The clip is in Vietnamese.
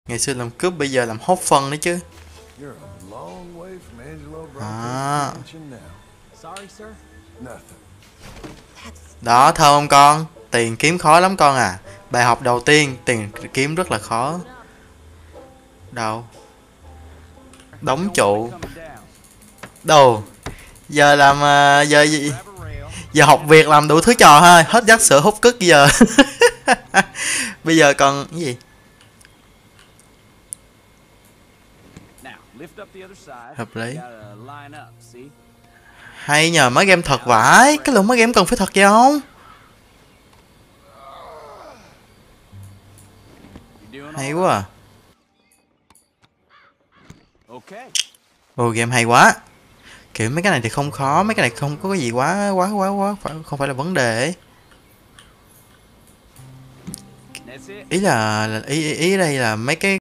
Ngày xưa làm cướp, bây giờ làm hốt phân nữa chứ. You're a long way from Angelo À. Bronco's mansion now. Sorry, sir. Nothing. Đó, thơm không con? Tiền kiếm khó lắm con à. Bài học đầu tiên, tiền kiếm rất là khó. Đâu? Đóng trụ. Đồ. Giờ làm giờ gì? Giờ học việc làm đủ thứ trò ha, hết dắt sữa hút cức giờ. Bây giờ còn cái gì? Hợp lý. Hay nhờ, mấy game thật vãi. Cái lượng mấy game cần phải thật vậy không? Hay quá à. Ồ, game hay quá. Kiểu mấy cái này thì không khó, mấy cái này không có cái gì quá không phải là vấn đề ấy. Ý là ý đây là mấy cái